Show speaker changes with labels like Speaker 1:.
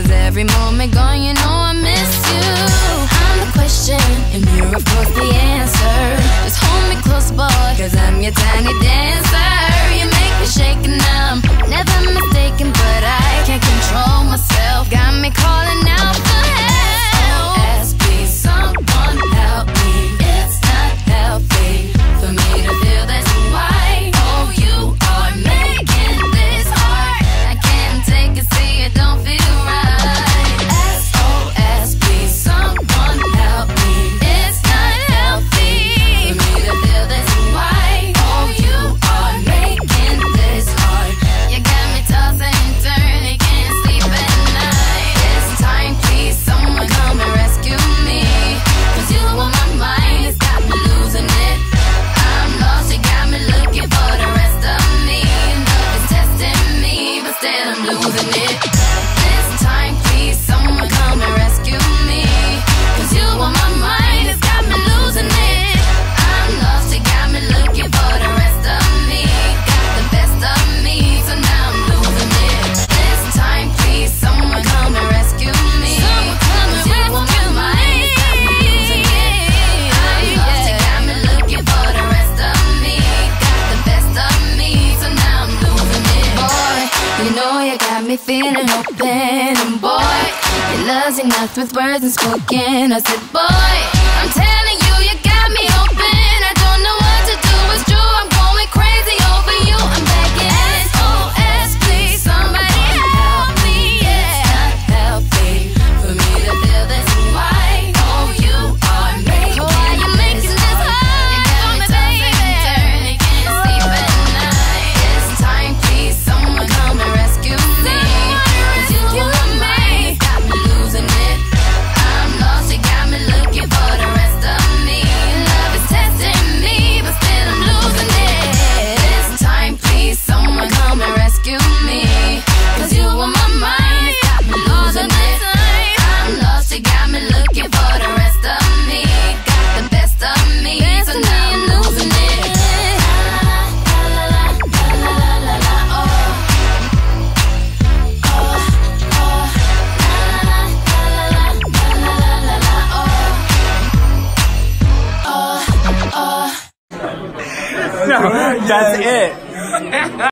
Speaker 1: 'cause every moment gone, you know I miss you. I'm the question, and you're of course the answer. Just hold me close, boy, 'cause I'm your tiny dancer. You make me shake and I'm never mistaken, but I can't control myself. Got me calling out for help. SOS, please someone help me. It's not healthy for me to feel this way. Oh, you are making this hard. I can't take it, see it don't feel right. SOS, please someone help me. It's not healthy for me to feel this way. Oh, you are making this hard. You got me tossing and turning, can't sleep at night. This time, please someone come and rescue me, 'cause you on my mind, it's got me losing it. I'm lost, you got me looking for the rest of me. Love is testing me, but still I'm losing it. This time, please someone come and rescue me, 'cause you on my mind, it's got me losing it. I'm lost, you got me looking for the rest of me. Got the best of me, so now I'm losing it. This time, please someone come and rescue me, 'cause you on my mind, it's got me losing it. I'm lost, you got me looking for the rest of me. Got the best of me, so now I'm losing it. Boy, you know you got me feeling open, and boy, your love's enough with words unspoken. I said, boy, I'm telling you, you got me open. I don't know what to do, it's true, I'm going crazy over you. I'm begging, SOS, please somebody help me. It's not healthy for me to feel this way. Oh, you are making this hard. You got me tossing and turning, can't sleep at night. This time, please someone come and rescue me, 'cause you on my mind, it's got me losing it. I'm lost, you got me looking for the rest of me. Love is testing me, but still I'm losing it. This time, please someone come and rescue me, 'cause you on my mind, it's got me losing it. I'm lost, you got me looking for the rest of me. Got the best of me, so now I'm losing it.
Speaker 2: No, that's it.